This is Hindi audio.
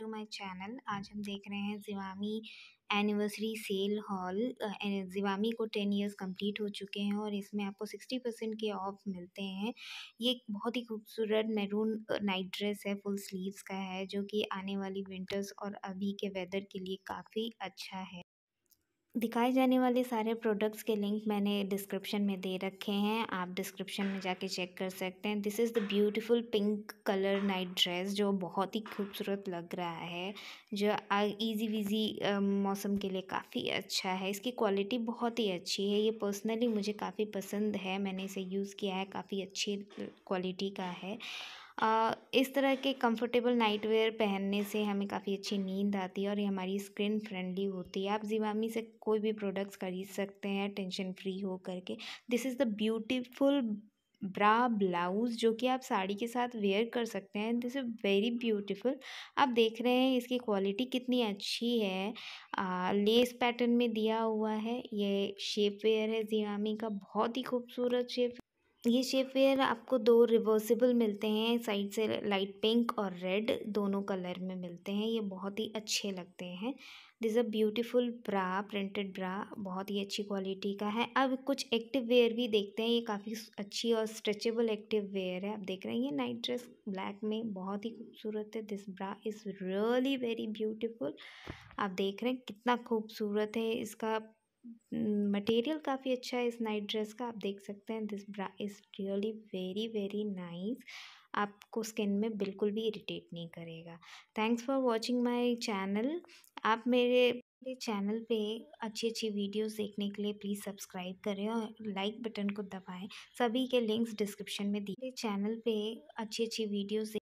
To my channel. आज हम देख रहे हैं Zivame anniversary sale haul. Zivame को 10 इयर्स कंप्लीट हो चुके हैं और इसमें आपको 60% के ऑफ मिलते हैं। ये एक बहुत ही खूबसूरत मैरून नाइट ड्रेस है, फुल स्लीव्स का है, जो कि आने वाली विंटर्स और अभी के वेदर के लिए काफ़ी अच्छा है। दिखाए जाने वाले सारे प्रोडक्ट्स के लिंक मैंने डिस्क्रिप्शन में दे रखे हैं, आप डिस्क्रिप्शन में जाके चेक कर सकते हैं। This is the beautiful pink colour night dress जो बहुत ही खूबसूरत लग रहा है, जो इजी विजी मौसम के लिए काफ़ी अच्छा है। इसकी क्वालिटी बहुत ही अच्छी है, ये पर्सनली मुझे काफ़ी पसंद है, मैंने इसे यूज़ किया है, काफ़ी अच्छी क्वालिटी का है। इस तरह के कंफर्टेबल नाइट वेयर पहनने से हमें काफ़ी अच्छी नींद आती है और ये हमारी स्किन फ्रेंडली होती है। आप ज़िवामी से कोई भी प्रोडक्ट्स खरीद सकते हैं टेंशन फ्री हो करके। This is the beautiful bra blouse जो कि आप साड़ी के साथ वेयर कर सकते हैं। This is very beautiful. आप देख रहे हैं इसकी क्वालिटी कितनी अच्छी है। लेस पैटर्न में दिया हुआ है। ये शेप वेयर है ज़िवामी का, बहुत ही खूबसूरत शेप। ये शेप वेयर आपको 2 रिवर्सिबल मिलते हैं, साइड से लाइट पिंक और रेड दोनों कलर में मिलते हैं। ये बहुत ही अच्छे लगते हैं। This a beautiful bra, printed bra, बहुत ही अच्छी क्वालिटी का है। अब कुछ एक्टिव वेयर भी देखते हैं। ये काफ़ी अच्छी और स्ट्रेचेबल एक्टिव वेयर है। आप देख रहे हैं ये नाइट ड्रेस ब्लैक में बहुत ही खूबसूरत है। This bra is really very beautiful. आप देख रहे हैं कितना खूबसूरत है। इसका मटेरियल काफ़ी अच्छा है इस नाइट ड्रेस का, आप देख सकते हैं। This bra is really very very nice. आपको स्किन में बिल्कुल भी इरिटेट नहीं करेगा। Thanks for watching my channel. आप मेरे चैनल पे अच्छी अच्छी वीडियोस देखने के लिए प्लीज़ सब्सक्राइब करें और लाइक बटन को दबाएं। सभी के लिंक्स डिस्क्रिप्शन में दिए। चैनल पे अच्छी अच्छी वीडियोस